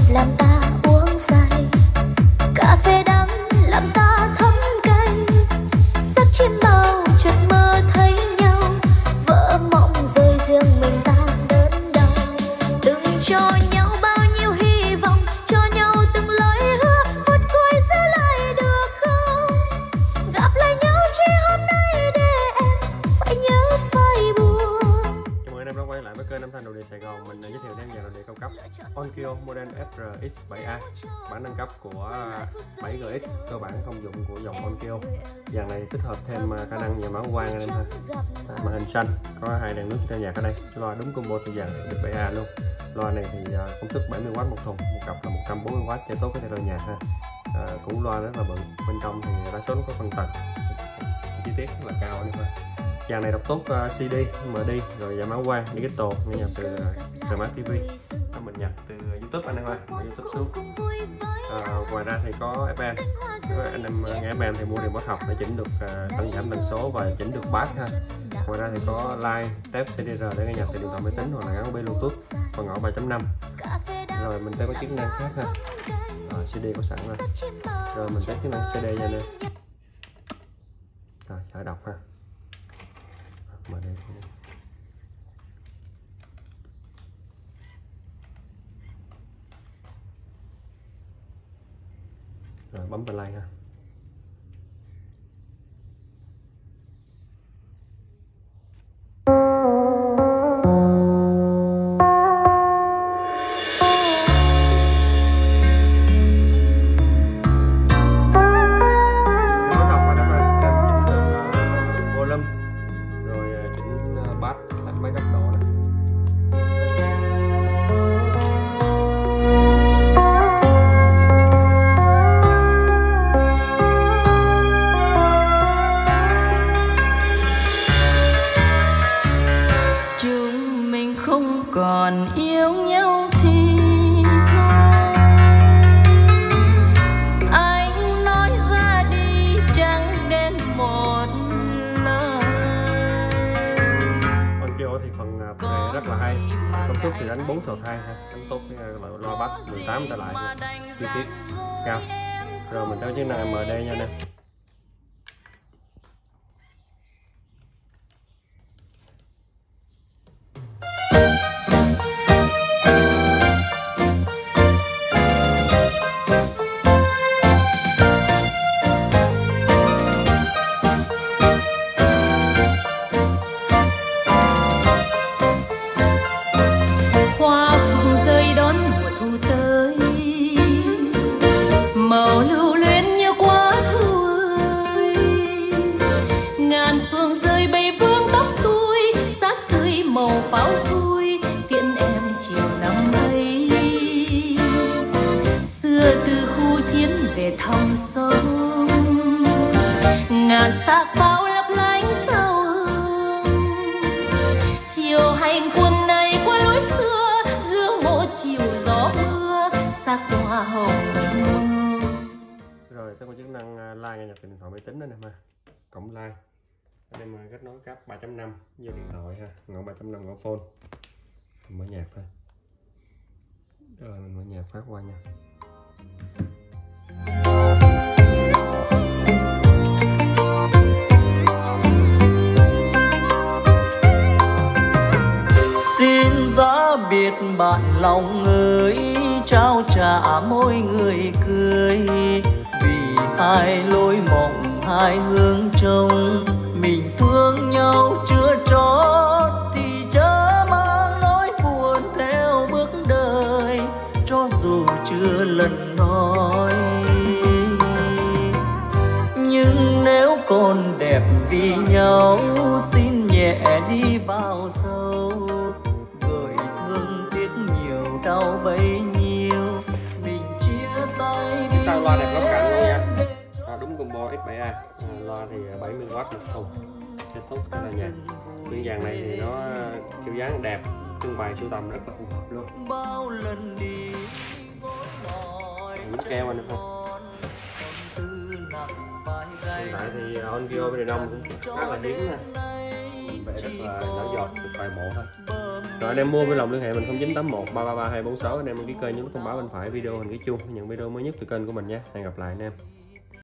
làm ta uống say, cà phê đắng làm ta thấm cay, sắc chim bao chợt mơ thấy nhau, vỡ mộng rơi riêng mình ta đớn đau. Từng cho nhau bao nhiêu hy vọng, cho nhau từng lời hứa, phút cuối giữ lại được không? Gặp lại nhau chỉ hôm nay để em phải nhớ phải buồn. Chào mừng anh em đã quay lại với kênh âm thanh đồ điện Sài Gòn. Mình giới thiệu đến dàn đồ điện cao cấp Onkyo model FRX7A, bản nâng cấp của 7GX, cơ bản thông dụng của dòng Onkyo. Dàn này tích hợp thêm khả năng nhờ báo quang anh em ha. Màn hình xanh, có hai đèn nước trên nhạc ở đây, loa đúng combo từ dàn FRX7A luôn. Loa này thì công suất 70W một thùng, một cặp là 140W cho tốt cái theo nhạc ha. Cũng loa rất là bự, bên trong thì đa số nó có phân tầng, chi tiết rất là cao anh em ha. Dàn này đọc tốt CD, MD, rồi giảm báo quang, digital, nghe nhạc từ Smart TV. Mình nhập từ YouTube anh em ơi, từ YouTube xuống. Ngoài ra thì có FM, anh em nghe FM thì mua đèn bát học để chỉnh được tăng giảm tần số và chỉnh được bass ha. Ngoài ra thì có line, tép CDR để nghe nhạc từ điện thoại máy tính hoặc là gắn Bluetooth, phần ngõ 3.5. Rồi mình sẽ có chức năng khác ha. CD có sẵn rồi. Rồi mình sẽ chức năng CD nha anh em. Rồi khởi đọc ha. Mở đây. Rồi bấm play ha. Còn yêu nhau thì thôi, anh nói ra đi chẳng đến một lời. Onkyo thì phần này rất là hay, công suất thì đánh 4 sào thai ha, đánh tốt cái loa bass 18 trở lại, chi tiết cao. Rồi mình có chức năng MD nha nè. Màu lưu luyến như quá thu ơi, ngàn phương rơi bay vương tóc tôi, sắc tươi màu pháo vui tiễn em chiều năm ấy. Xưa từ khu chiến về thăm sông, ngàn xác pháo lấp lánh sao hương. Chiều hành quân này qua lối xưa, giữa một chiều gió mưa, sắc hoa hồng. Rồi sẽ có chức năng like nghe nhạc từ điện thoại máy tính đó nè ha, cổng like. Anh em kết nối cáp 3.5 vô điện thoại ha, ngõ 3.5 ngõ phone. Mình mở nhạc thôi. Rồi mình mở nhạc phát qua nha. Xin giá biệt bạn lòng ơi, trao trả mỗi người cười. Vì hai lối mộng hai hướng trông, mình thương nhau chưa trót thì chớ mang nỗi buồn theo bước đời, cho dù chưa lần nói. Nhưng nếu còn đẹp vì nhau, xin nhẹ đi vào sâu, gợi thương tiếc nhiều đau bấy nhiêu, mình chia tay đi. Sau loa đẹp lắm cảnh luôn nha. Đúng combo X7A. Loa thì 70W một thùng, kết thúc cái là nhạc. Những dàn này thì nó kiểu dáng đẹp, trưng bày sưu tầm rất là phù hợp luôn. Bao lần đi Mít keo anh em thôi. Hiện tại thì Onkyo bên Đài Đông cũng khá là hiếm nha, vẽ rất là nhỏ giọt, được vài bộ thôi. Rồi anh em mua vui lòng liên hệ mình 0981 333 246. Anh em đăng ký kênh nhấn nút thông báo bên phải video hình cái chuông nhận video mới nhất từ kênh của mình nha. Hẹn gặp lại anh em.